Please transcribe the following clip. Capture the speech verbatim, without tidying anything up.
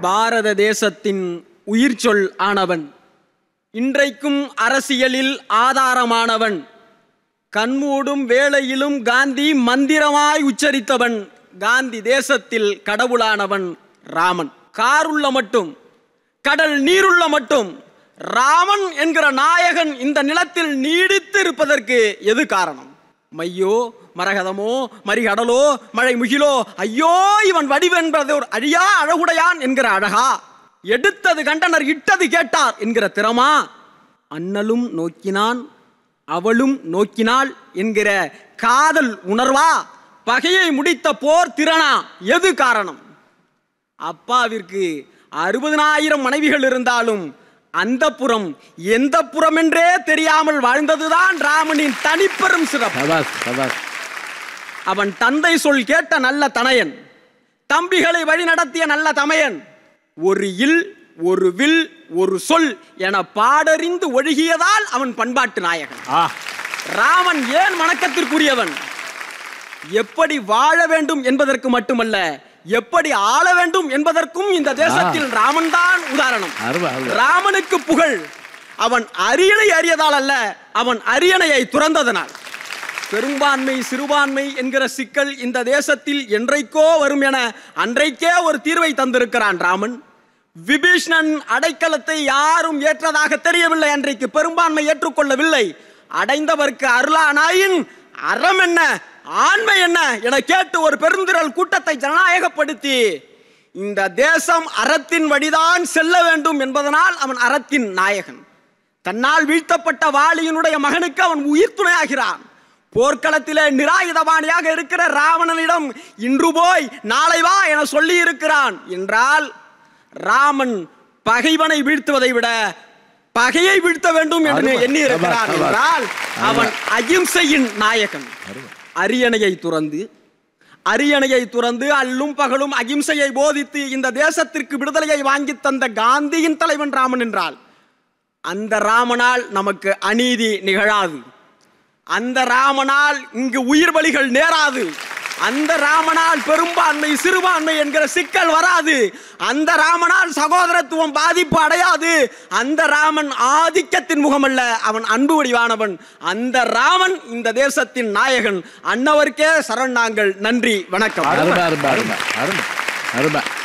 பாரத தேசத்தின் உயிர்ச்சொல் ஆனவன், இன்றைக்கும் அரசியலில் ஆதாரமானவன், கண்மூடும் வேளையிலும் காந்தி மந்திரமாய் உச்சரித்தவன், காந்தி தேசத்தில் கடவுளானவன் ராமன். காருள்ள மட்டும், கடல் நீருள்ள மட்டும் ராமன் என்கிற நாயகன் இந்த நிலத்தில் நீடித்து இருப்பதற்கு எது காரணம்? மையோ மரகதமோ மறிகடலோ மழை முகிலோ, ஐயோ இவன் வடிவென்பது ஒரு அழியா அழகுடையான் என்கிற அழகா, எடுத்தது கண்டனர் இட்டது கேட்டார் என்கிற திறமா, அண்ணலும் நோக்கினான் அவளும் நோக்கினாள் என்கிற காதல் உணர்வா, பகையை முடித்த போர் திறனா, எது காரணம்? அப்பாவிற்கு அறுபதனாயிரம் மனைவிகள் இருந்தாலும் அந்த புறம் எந்த புறம் என்றே தெரியாமல் வாழ்ந்ததுதான் ராமனின் தனிப்பெரும் சிறப்பு. அவன் தந்தை சொல் கேட்ட நல்ல தனையன், தம்பிகளை வழிநடத்திய நல்ல தமையன், ஒரு இல் ஒரு வில் ஒரு சொல் என பாடறிந்து ஒழுகியதால் அவன் பண்பாட்டு நாயகன். ராமன் ஏன் வணக்கத்திற்குரியவன்? எப்படி வாழ வேண்டும் என்பதற்கு மட்டுமல்ல, எப்படி ஆள வேண்டும் என்பதற்கும் இந்த தேசத்தில் ராமன் தான் உதாரணம். ராமனுக்கு புகழ் அவன் அரியணை அறியதால் அல்ல, அவன் அரியணையை துறந்ததனால். பெரும்பான்மை சிறுபான்மை என்கிற சிக்கல் இந்த தேசத்தில் என்றைக்கோ வரும் என அன்றைக்கே ஒரு தீர்வை தந்திருக்கிறான் ராமன். விபீஷ்ணன் அடைக்கலத்தை யாரும் ஏற்றதாக தெரியவில்லை, அன்றைக்கு பெரும்பான்மை ஏற்றுக்கொள்ளவில்லை. அடைந்தவர்க்கு அருளானாயின் அறம் என்ன ஆண்மை என்ன என கேட்டு ஒரு பெருந்திரள் கூட்டத்தை ஜனநாயகப்படுத்தி இந்த தேசம் அறத்தின் வழிதான் செல்ல வேண்டும் என்பதனால் அவன் அறத்தின் நாயகன். தன்னால் வீழ்த்தப்பட்ட வாலியினுடைய மகனுக்கு அவன் உயிர் துணையாகிறான். போர்க்களத்திலே நிராயுதபாணியாக இருக்கிற ராவணனிடம் இன்று போய் நாளை வா என சொல்லி இருக்கிறான் என்றால், ராமன் பகைவனை வீழ்த்துவதை விட பகையை வீழ்த்த வேண்டும் என்று எண்ணி இருக்கிறான் என்றால் அவன் அகிம்சையின் நாயகன். அரியணையை துறந்து அரியணையை துறந்து அல்லும் பகலும் அகிம்சையை போதித்து இந்த தேசத்திற்கு விடுதலையை வாங்கி தந்த காந்தியின் தலைவன் ராமன் என்றால், அந்த ராமனால் நமக்கு அநீதி நிகழாது, அந்த ராமனால் இங்கு உயிர் பலிகள் நேராது, அந்த ராமனால் பெரும்பான்மை சிறுபான்மை என்கிற சிக்கல் வராது, அந்த ராமனால் சகோதரத்துவம் பாதிப்பு அடையாது. அந்த ராமன் ஆதிக்கத்தின் முகமல்ல, அவன் அன்பு வடிவானவன். அந்த ராமன் இந்த தேசத்தின் நாயகன். அன்னவருக்கே சரண். நாங்கள் நன்றி, வணக்கம்.